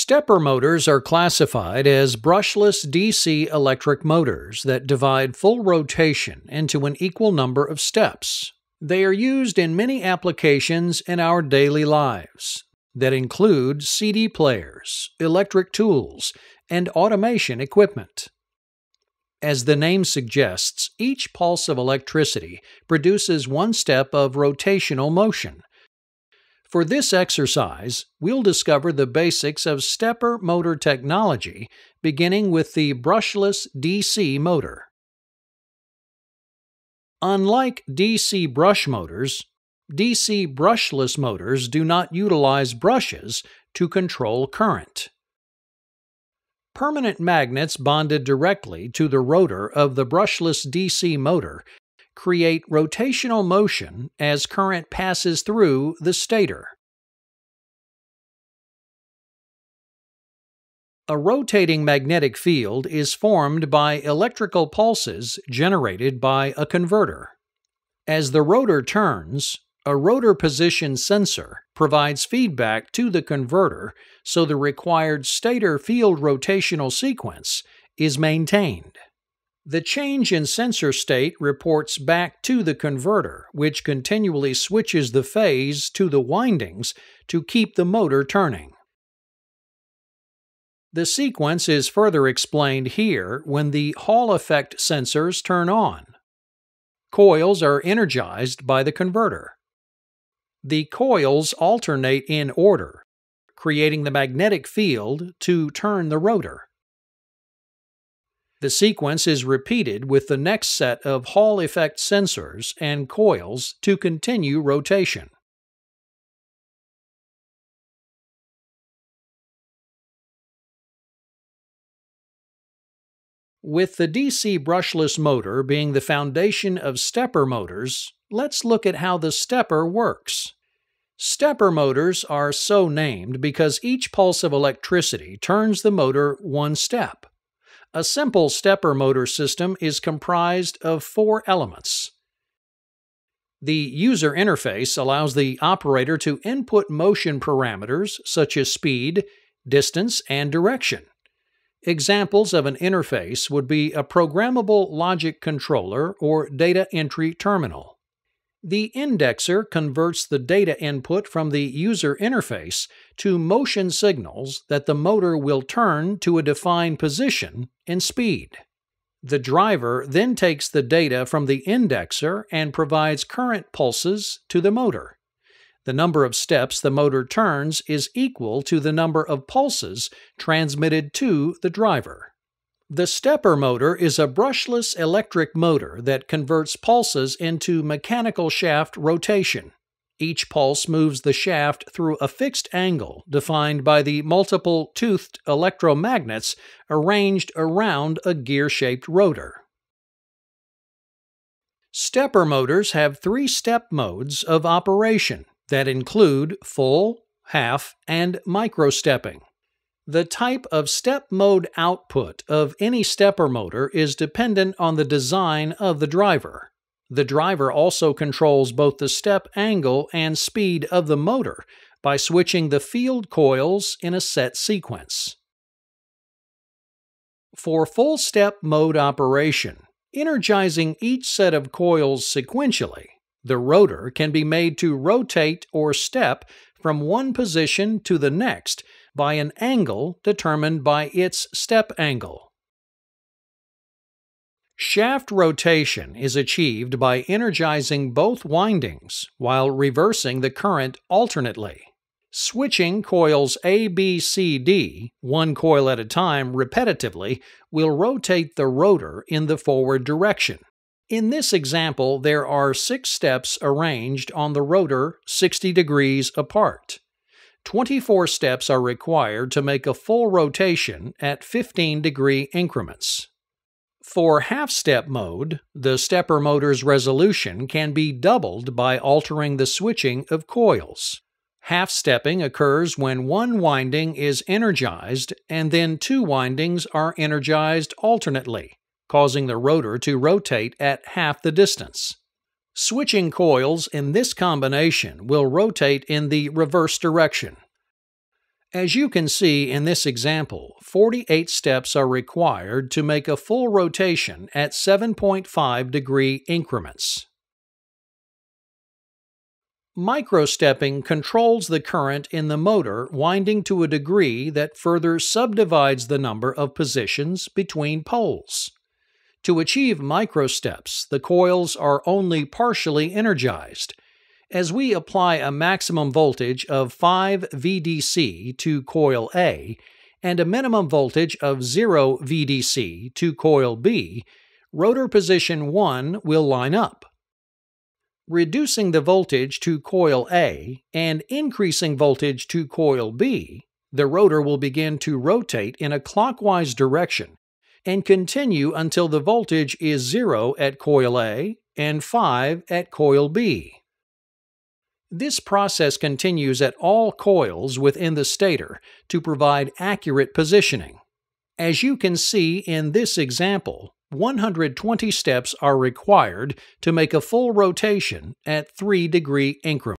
Stepper motors are classified as brushless DC electric motors that divide full rotation into an equal number of steps. They are used in many applications in our daily lives that include CD players, electric tools, and automation equipment. As the name suggests, each pulse of electricity produces one step of rotational motion. For this exercise, we'll discover the basics of stepper motor technology, beginning with the brushless DC motor. Unlike DC brush motors, DC brushless motors do not utilize brushes to control current. Permanent magnets bonded directly to the rotor of the brushless DC motor create rotational motion as current passes through the stator. A rotating magnetic field is formed by electrical pulses generated by a converter. As the rotor turns, a rotor position sensor provides feedback to the converter so the required stator field rotational sequence is maintained. The change in sensor state reports back to the converter, which continually switches the phase to the windings to keep the motor turning. The sequence is further explained here when the Hall effect sensors turn on. Coils are energized by the converter. The coils alternate in order, creating the magnetic field to turn the rotor. The sequence is repeated with the next set of Hall effect sensors and coils to continue rotation. With the DC brushless motor being the foundation of stepper motors, let's look at how the stepper works. Stepper motors are so named because each pulse of electricity turns the motor one step. A simple stepper motor system is comprised of 4 elements. The user interface allows the operator to input motion parameters such as speed, distance, and direction. Examples of an interface would be a programmable logic controller or data entry terminal. The indexer converts the data input from the user interface to motion signals that the motor will turn to a defined position and speed. The driver then takes the data from the indexer and provides current pulses to the motor. The number of steps the motor turns is equal to the number of pulses transmitted to the driver. The stepper motor is a brushless electric motor that converts pulses into mechanical shaft rotation. Each pulse moves the shaft through a fixed angle defined by the multiple toothed electromagnets arranged around a gear-shaped rotor. Stepper motors have 3 step modes of operation that include full, half, and micro-stepping. The type of step mode output of any stepper motor is dependent on the design of the driver. The driver also controls both the step angle and speed of the motor by switching the field coils in a set sequence. For full step mode operation, energizing each set of coils sequentially, the rotor can be made to rotate or step from one position to the next by an angle determined by its step angle. Shaft rotation is achieved by energizing both windings while reversing the current alternately. Switching coils A, B, C, D, one coil at a time repetitively, will rotate the rotor in the forward direction. In this example, there are 6 steps arranged on the rotor 60 degrees apart. 24 steps are required to make a full rotation at 15-degree increments. For half-step mode, the stepper motor's resolution can be doubled by altering the switching of coils. Half-stepping occurs when one winding is energized and then 2 windings are energized alternately, causing the rotor to rotate at half the distance. Switching coils in this combination will rotate in the reverse direction. As you can see in this example, 48 steps are required to make a full rotation at 7.5-degree increments. Microstepping controls the current in the motor winding to a degree that further subdivides the number of positions between poles. To achieve microsteps, the coils are only partially energized. As we apply a maximum voltage of 5 VDC to coil A and a minimum voltage of 0 VDC to coil B, rotor position 1 will line up. Reducing the voltage to coil A and increasing voltage to coil B, the rotor will begin to rotate in a clockwise direction and continue until the voltage is 0 at coil A and 5 at coil B. This process continues at all coils within the stator to provide accurate positioning. As you can see in this example, 120 steps are required to make a full rotation at 3-degree increments.